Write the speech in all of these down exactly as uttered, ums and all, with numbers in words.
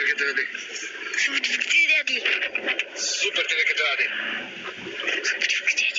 T V che te vedi? Super T V. Super T V che te vedi? Super T V.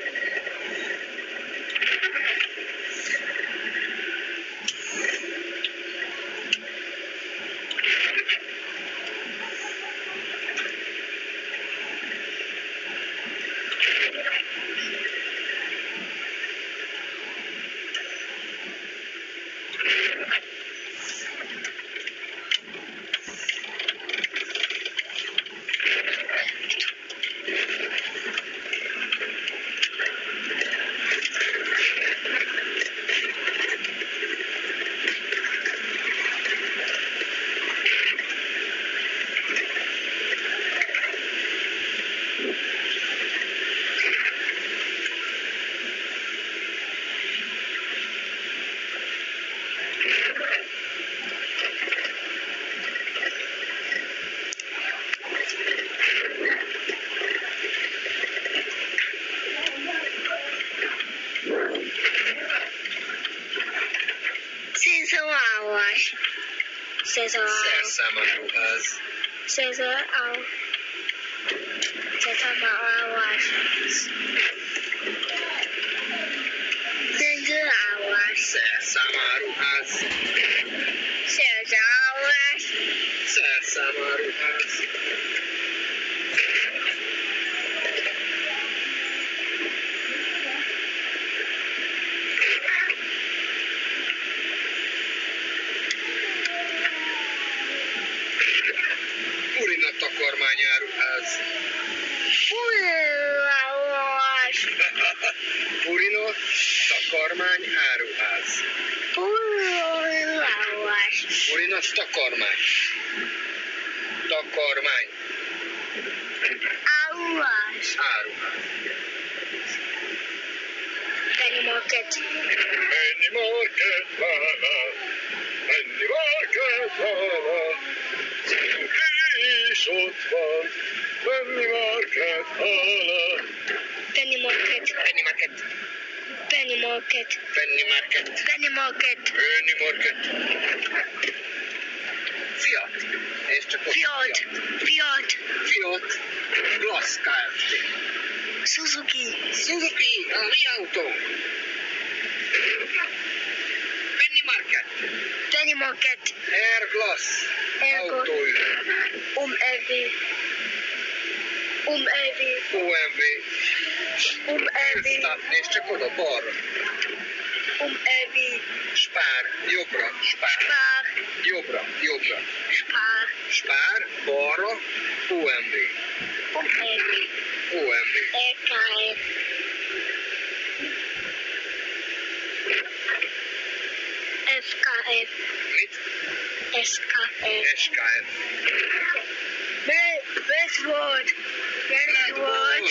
Szerszámárúház. Szerszámárúház. Szerszámárúház. Szerszámárúház. Szerszámárúház. Szerszámárúház. Szerszámárúház. Szerszámárúház. Purina takarmányáruház. Pulláruház. Purina takarmányáruház. Pulláruház. Purina takarmány. Takarmány. Áruház. Áruház. Penny Market. Penny Market, la la. Penny Market, la la. És ott van. Penny Market, la la. Penny Market. Penny Market. Penny Market. Penny Market. Penny Market. Penny Market. Fiat. És csak ott Fiat. Fiat. Fiat. Glass Kft. Suzuki. Suzuki, a mi autó. Penny Market. Penny Market. Air Glass. Air Glass. Autóügy. Um E V. Um E V. O M V. Um E V. És csak oda balra. Um E V. Spár. Jobbra. Spár. Spár. Jobbra. Jobbra. Spár. Spár. Balra. O M V. Um E V. O M V. E K F. F K F. Mit? S K F. S K F. Westwood. Westwood.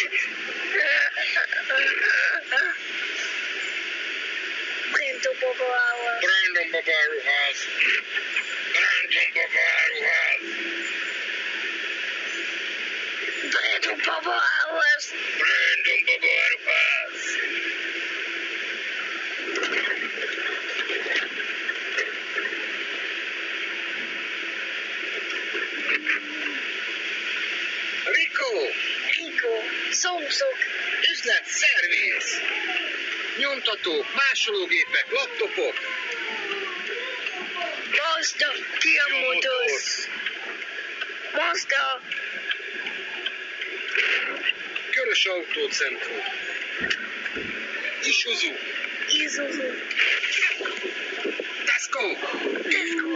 Brandon Baba House. Brandon Baba Áruház. Brandon Baba Áruház. Brandon Baba House. Brandon Baba Áruház. Rico. Rico. Samsung. Üzlet, szerviz. Nyomtatók, másológépek, laptopok. Mazda. Kia Motors. Mazda. Körös Autócentrum. Isuzu. Isuzu. Tesco. Tesco.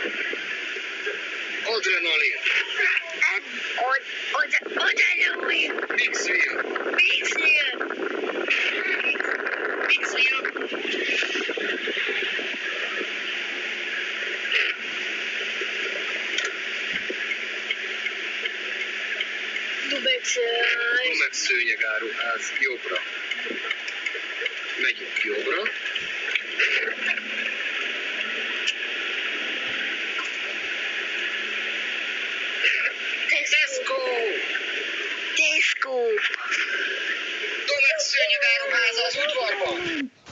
Adrenalin. And on on the on the Bixville. Big Seal. Bixville. Dubex. Dumex szőnyegáruház. Jobbra. Megyünk jobbra. Tesco. Tesco. Dumex szőnyegáruház az udvarban.